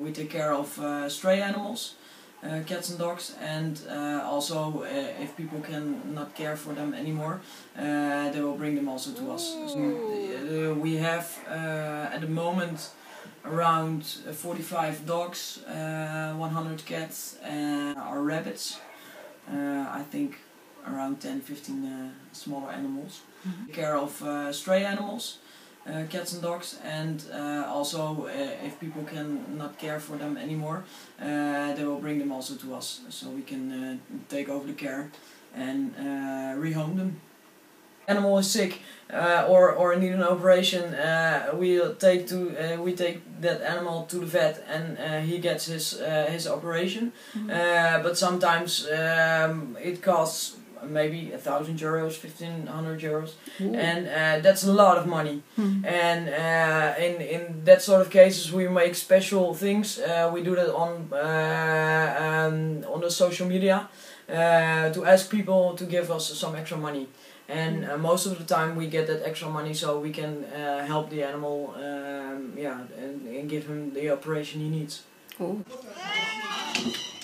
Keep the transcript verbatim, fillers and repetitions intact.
We take care of uh, stray animals, uh, cats and dogs, and uh, also uh, if people can not care for them anymore, uh, they will bring them also to us. So, uh, we have uh, at the moment around forty-five dogs, uh, one hundred cats, and our rabbits. Uh, I think around ten fifteen uh, smaller animals. Mm-hmm. Take care of uh, stray animals, uh, cats and dogs, and uh, also uh, if people can not care for them anymore, uh, they will bring them also to us, so we can uh, take over the care and uh, rehome them. Animal is sick uh, or or need an operation, uh, we take to uh, we take that animal to the vet, and uh, he gets his uh, his operation. Mm-hmm. uh, but sometimes um, it costs maybe a thousand euros, fifteen hundred euros, Ooh. and uh, that's a lot of money. Mm-hmm. And uh, in in that sort of cases, we make special things. Uh, we do that on uh, um, on the social media uh, to ask people to give us some extra money. And uh, most of the time we get that extra money so we can uh, help the animal, um, yeah, and, and give him the operation he needs. Cool.